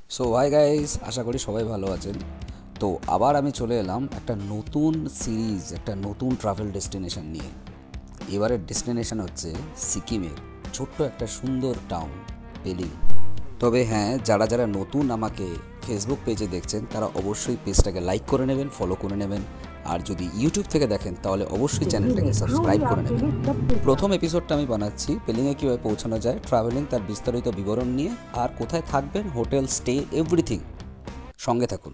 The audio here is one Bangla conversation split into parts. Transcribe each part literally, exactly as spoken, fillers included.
সো হাই গাইস, আশা করি সবাই ভালো আছেন। তো আবার আমি চলে এলাম একটা নতুন সিরিজ, একটা নতুন ট্রাভেল ডেস্টিনেশন নিয়ে। এবারের ডেস্টিনেশন হচ্ছে সিকিমের ছোট্ট একটা সুন্দর টাউন পেলিং। তবে হ্যাঁ, যারা যারা নতুন আমাকে ফেসবুক পেজে দেখছেন তারা অবশ্যই পেজটাকে লাইক করে নেবেন, ফলো করে নেবেন। আর যদি ইউটিউব থেকে দেখেন তাহলে অবশ্যই চ্যানেলটাকে সাবস্ক্রাইব করে নেবেন। প্রথম এপিসোডটা আমি বানাচ্ছি পেলিংয়ে কীভাবে পৌঁছানো যায়, ট্রাভেলিং তার বিস্তারিত বিবরণ নিয়ে, আর কোথায় থাকবেন, হোটেল স্টে, এভরিথিং। সঙ্গে থাকুন।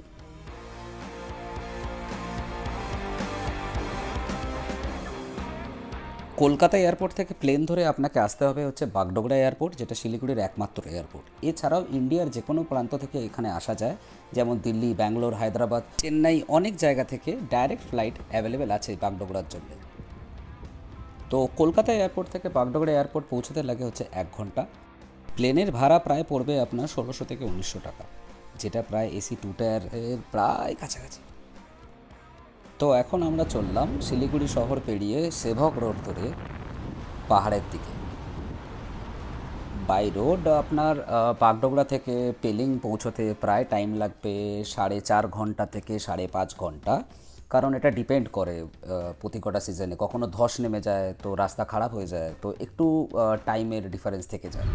কলকাতা এয়ারপোর্ট থেকে প্লেন ধরে আপনাকে আসতে হবে হচ্ছে বাগডোগরা এয়ারপোর্ট, যেটা শিলিগুড়ির একমাত্র এয়ারপোর্ট। এছাড়াও ইন্ডিয়ার যে কোনো প্রান্ত থেকে এখানে আসা যায়, যেমন দিল্লি, ব্যাঙ্গালোর, হায়দ্রাবাদ, চেন্নাই, অনেক জায়গা থেকে ডাইরেক্ট ফ্লাইট অ্যাভেলেবেল আছে বাগডোগরার জন্য। তো কলকাতা এয়ারপোর্ট থেকে বাগডোগরা এয়ারপোর্ট পৌঁছতে লাগে হচ্ছে এক ঘন্টা। প্লেনের ভাড়া প্রায় পড়বে আপনার ষোলোশো থেকে উনিশশো টাকা, যেটা প্রায় এসি টু টায়ারের প্রায় কাছাকাছি। তো এখন আমরা চললাম শিলিগুড়ি শহর পেরিয়ে সেভক রোড ধরে পাহাড়ের দিকে। বাই রোড আপনার বাগডোগরা থেকে পেলিং পৌঁছতে প্রায় টাইম লাগবে সাড়ে চার ঘন্টা থেকে সাড়ে পাঁচ ঘন্টা, কারণ এটা ডিপেন্ড করে প্রতি কটা সিজনে। কখনো ধস নেমে যায় তো রাস্তা খারাপ হয়ে যায়, তো একটু টাইমের ডিফারেন্স থেকে যায়।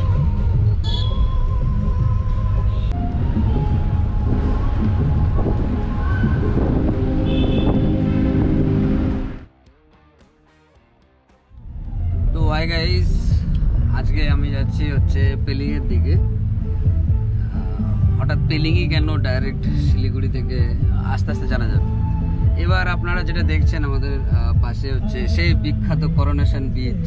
তো হাই গাইস, আজকে আমি যাচ্ছি হচ্ছে পেলিংয়ের দিকে। হঠাৎ পেলিংই কেন, ডাইরেক্ট শিলিগুড়ি থেকে আস্তে আস্তে জানা যাবে। এবার আপনারা যেটা দেখছেন আমাদের পাশে হচ্ছে সেই বিখ্যাত করোনেশন বিচ।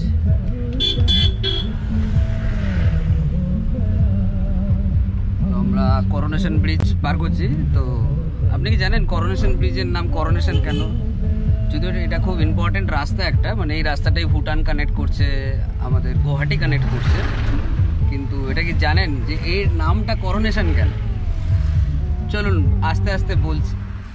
তো আমরা করোনেশন ব্রিজ পার করছি। তো আপনি কি জানেন করোনেশন ব্রিজের নাম করোনেশন কেন? যদিও এটা খুব ইম্পর্টেন্ট রাস্তা একটা, মানে এই রাস্তাটাই ভুটান কানেক্ট করছে, আমাদের গুয়াহাটি কানেক্ট করছে। কিন্তু এটা কি জানেন যে এর নামটা করোনেশন কেন? চলুন আস্তে আস্তে বলছি।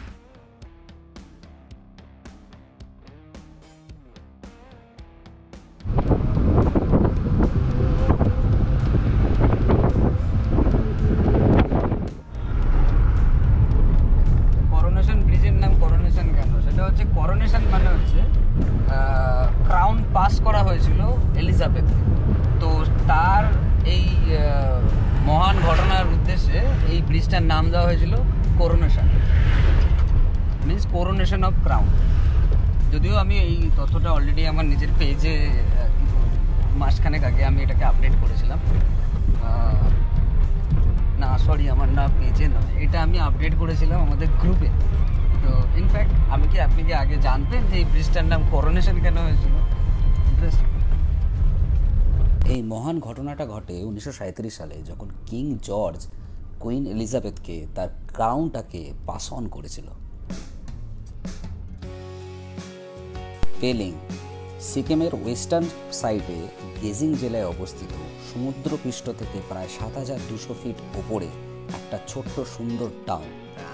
করোনেশন ব্রিজের নাম করোনেশন কেন? সেটা হচ্ছে করোনেশন মানে হচ্ছে ক্রাউন পাস করা হয়েছিল এলিজাবেথ। তো তার এই মহান ঘটনার উদ্দেশ্যে এই ব্রিজটার নাম দেওয়া হয়েছিল coronation, means coronation of crown. যদিও আমি এই তথ্যটা অলরেডি আমার নিজের পেজে মাসখানেক আগে আমি এটাকে আপডেট করেছিলাম। না সরি, আমার না পেজে নয়, এটা আমি আপডেট করেছিলাম আমাদের গ্রুপে। তো ইনফ্যাক্ট আমি কি আপনি কি আগে জানতেন যে এই ব্রিজটার নাম করোনেশন কেন হয়েছিল? ইন্টারেস্টিং। এই মহান ঘটনাটা ঘটে উনিশশো সাঁইত্রিশ সালে, যখন কিং জর্জ কুইন এলিজাবেথকে তার ক্রাউনটাকে পাস অন করেছিল। পেলিং সিকিমের ওয়েস্টার্ন সাইডে গেজিং জেলায় অবস্থিত, সমুদ্রপৃষ্ঠ থেকে প্রায় সাত হাজার দুশো ফিট ওপরে একটা ছোট্ট সুন্দর টাউন।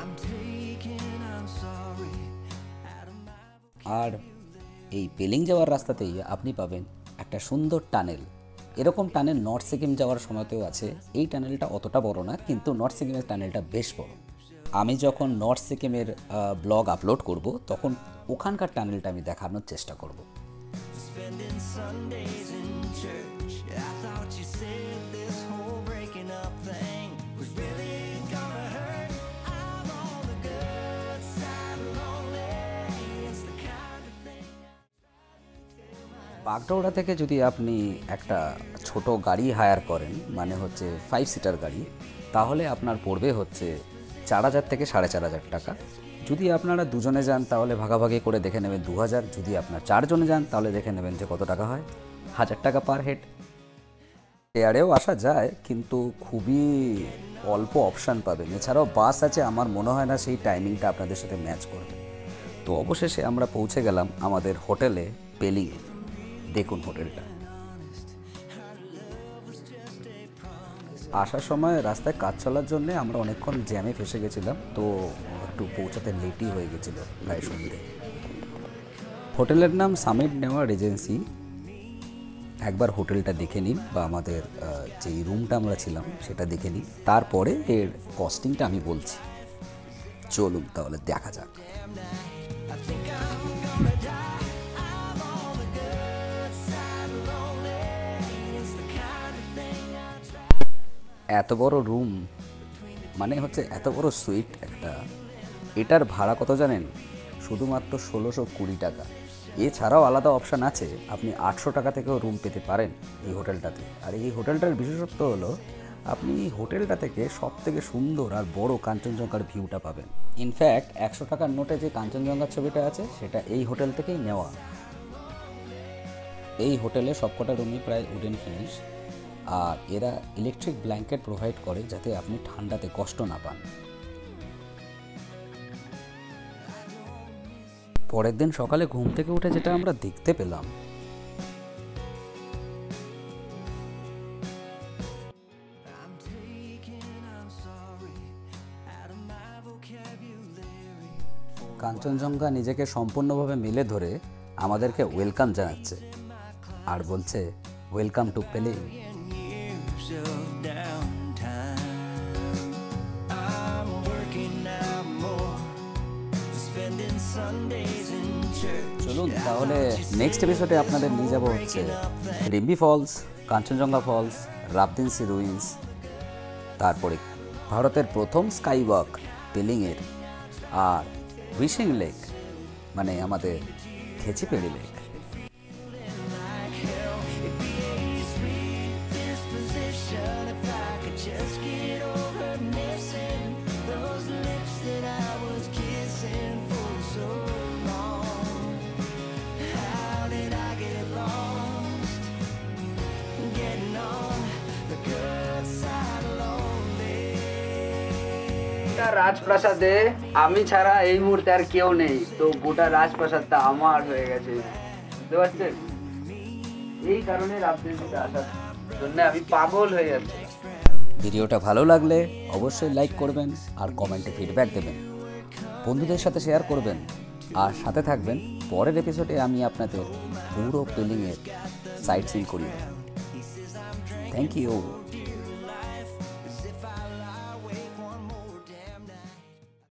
আর এই পেলিং যাওয়ার রাস্তাতেই আপনি পাবেন একটা সুন্দর টানেল। এরকম টানেল নর্থ সিকিম যাওয়ার সময়তেও আছে। এই টানেলটা অতটা বড় না, কিন্তু নর্থ সিকিমের টানেলটা বেশ বড়। আমি যখন নর্থ সিকিমের ব্লগ আপলোড করব তখন ওখানকার টানেলটা আমি দেখানোর চেষ্টা করব। বাগডোগরা থেকে যদি আপনি একটা ছোট গাড়ি হায়ার করেন, মানে হচ্ছে ফাইভ সিটার গাড়ি, তাহলে আপনার পড়বে হচ্ছে চার হাজার থেকে সাড়ে চার হাজার টাকা। যদি আপনারা দুজনে যান তাহলে ভাগাভাগি করে দেখে নেবেন দু হাজার। যদি আপনার চারজনে যান তাহলে দেখে নেবেন যে কত টাকা হয়, হাজার টাকা পার হেড। এয়ারেও আসা যায়, কিন্তু খুবই অল্প অপশান পাবেন। এছাড়াও বাস আছে, আমার মনে হয় না সেই টাইমিংটা আপনাদের সাথে ম্যাচ করবে। তো অবশেষে আমরা পৌঁছে গেলাম আমাদের হোটেলে পেলিংয়ে। দেখুন হোটেলটা। আসার সময় রাস্তায় কাজ চলার জন্য আমরা অনেকক্ষণ জ্যামে ফেসে গেছিলাম, তো একটু পৌঁছাতে লেটই হয়ে গেছিল, প্রায় সন্ধ্যে। হোটেলের নাম সামিট নেওয়া রিজেন্সি। একবার হোটেলটা দেখে নিন বা আমাদের যেই রুমটা আমরা ছিলাম সেটা দেখে নিন, তারপরে এর কস্টিংটা আমি বলছি। চলুন তাহলে দেখা যাক। এত বড় রুম মানে হচ্ছে এত বড় সুইট একটা, এটার ভাড়া কত জানেন? শুধুমাত্র ষোলোশো কুড়ি টাকা। এছাড়াও আলাদা অপশান আছে, আপনি আটশো টাকা থেকেও রুম পেতে পারেন এই হোটেলটাতে। আর এই হোটেলটার বিশেষত্ব হলো আপনি হোটেলটা থেকে সব থেকে সুন্দর আর বড় কাঞ্চনজঙ্ঘার ভিউটা পাবেন। ইনফ্যাক্ট একশো টাকার নোটে যে কাঞ্চনজঙ্ঘার ছবিটা আছে সেটা এই হোটেল থেকেই নেওয়া। এই হোটেলে সবকটা রুমই প্রায় উডেন ফিনিশ, আর এরা ইলেকট্রিক ব্ল্যাঙ্কেট প্রোভাইড করে যাতে আপনি ঠান্ডাতে কষ্ট না পান। পরের দিন সকালে ঘুম থেকে উঠে যেটা আমরা দেখতে পেলাম, কাঞ্চনজঙ্ঘা নিজেকে সম্পূর্ণভাবে মেলে ধরে আমাদেরকে ওয়েলকাম জানাচ্ছে আর বলছে, ওয়েলকাম টু পেলিং। চলুন তাহলে নেক্সট এপিসোডে আপনাদের নিয়ে যাব হচ্ছে Rimbi falls, Kanchenjunga falls, Rabdentse ruins, তারপরে ভারতের প্রথম স্কাই ওয়াক পেলিংয়ের, আর উইশিং লেক মানে আমাদের খেচিপেড়ি লেক। রাজপ্রাসাদে আমি ছাড়া এই মুহূর্তে আর কেউ নেই, তো গোটা রাজপ্রাসাদটা আমার হয়ে গেছে, বুঝতে পারছেন? এই কারণে রাজপ্রাসাদে আসার জন্য আমি পাগল হয়ে যাচ্ছি। ভিডিওটা ভালো লাগলে অবশ্যই লাইক করবেন আর কমেন্টে ফিডব্যাক দেবেন, বন্ধুদের সাথে শেয়ার করবেন, আর সাথে থাকবেন। পরের এপিসোডে আমি আপনাদের পুরো পেলিংয়ের সাইট সিন করি। Thank you.